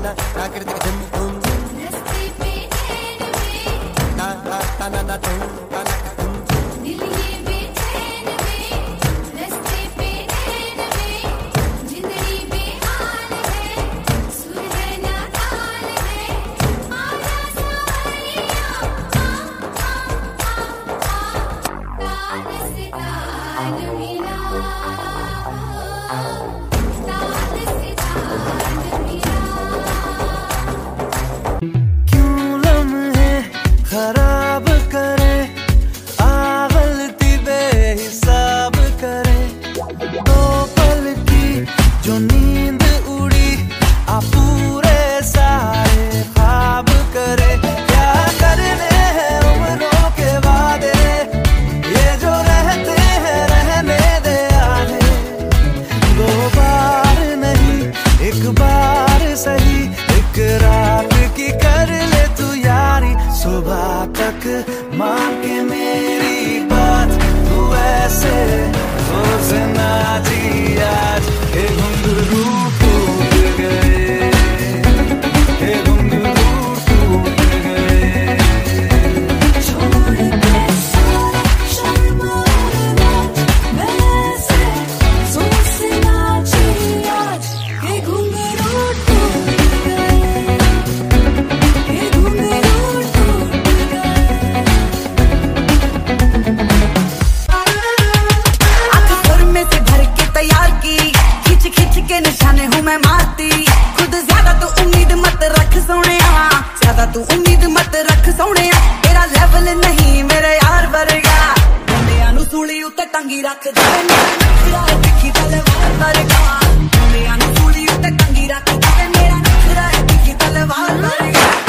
खराब करे गलती बेहिसाब करे, दो पल की जो नींद उड़ी पूरे सारे ख्वाब करे। क्या करने हैं उम्रों के वादे, ये जो रहते हैं रहने दे आने। दो बार नहीं एक बार सही, एक रात की कर ले तू यारी। सुबह तक मान के मेरी बात, तू ऐसे रोज ना जी आज। हे घुंघरू टूट गए, हे घुंघरू टूट गए। छोड़ के सारा शर्म वैसे सोच ना जी आज। हे घुंघरू टूट गए, हे घुंघरू टूट गए। आंख सुर में से भर के तैयार की, खिंच खिंच के निशाने हूँ मैं मारती। खुद ज्यादा तू उम्मीद मत रख सोनिया, ज्यादा तू उम्मीद मत रख सोनिया। तेरा लेवल नहीं मेरे यार वर्गा, मुंडियां नू सूली उत्ते टंगी रख दे। मेरा नखरा है तिखी तलवार वर्गा, मुंडियां नू सूली उत्ते टंगी रख दे। मेरा नखरा है तिखी तलवार वर्गा।